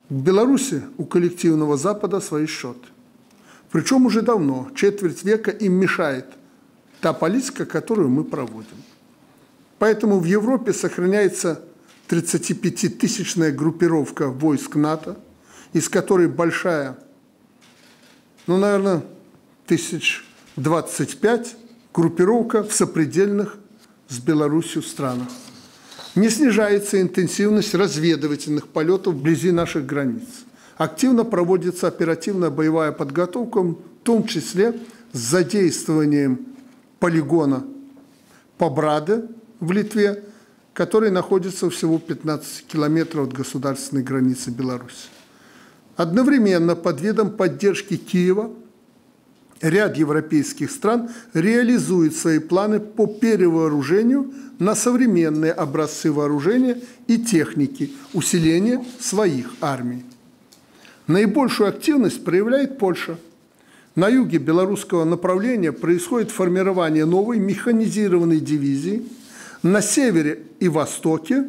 В Беларуси у коллективного Запада свои счеты. Причем уже давно, четверть века им мешает та политика, которую мы проводим. Поэтому в Европе сохраняется 35-тысячная группировка войск НАТО, из которой большая, наверное, 1025 группировка в сопредельных с Беларусью странах. Не снижается интенсивность разведывательных полетов вблизи наших границ. Активно проводится оперативная боевая подготовка, в том числе с задействованием полигона Побрады в Литве, который находится всего 15 километров от государственной границы Беларуси. Одновременно под видом поддержки Киева ряд европейских стран реализует свои планы по перевооружению на современные образцы вооружения и техники, усиления своих армий. Наибольшую активность проявляет Польша. На юге белорусского направления происходит формирование новой механизированной дивизии. На севере и востоке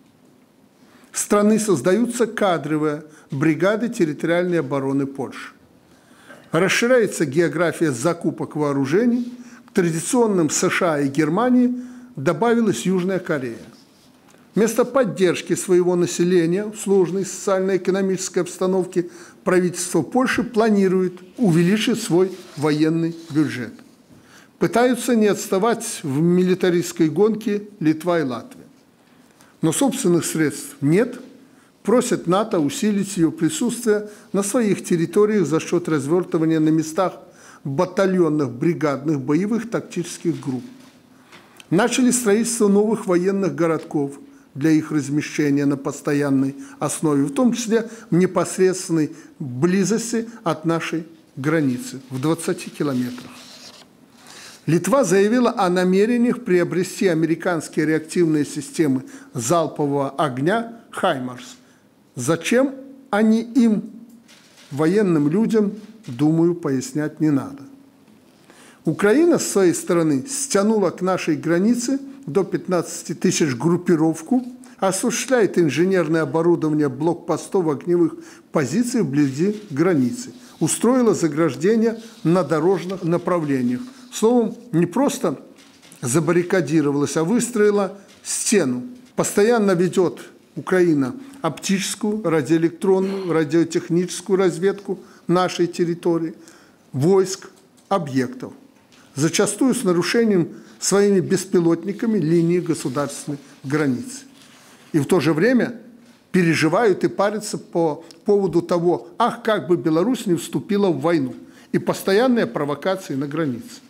страны создаются кадровые бригады территориальной обороны Польши. Расширяется география закупок вооружений. К традиционным США и Германии добавилась Южная Корея. Вместо поддержки своего населения в сложной социально-экономической обстановке правительство Польши планирует увеличить свой военный бюджет. Пытаются не отставать в милитаристской гонке Литва и Латвия. Но собственных средств нет. Просят НАТО усилить ее присутствие на своих территориях за счет развертывания на местах батальонных, бригадных, боевых тактических групп. Начали строительство новых военных городков для их размещения на постоянной основе, в том числе в непосредственной близости от нашей границы, в 20 километрах. Литва заявила о намерениях приобрести американские реактивные системы залпового огня «Хаймарс». Зачем они им, военным людям, думаю, пояснять не надо. Украина, с своей стороны, стянула к нашей границе до 15 тысяч группировку, осуществляет инженерное оборудование блокпостов огневых позиций вблизи границы, устроила заграждение на дорожных направлениях. Словом, не просто забаррикадировалась, а выстроила стену. Постоянно ведет Украина оптическую, радиоэлектронную, радиотехническую разведку нашей территории, войск, объектов, зачастую с нарушением своими беспилотниками линии государственной границы. И в то же время переживают и парятся по поводу того, как бы Беларусь не вступила в войну, и постоянные провокации на границе.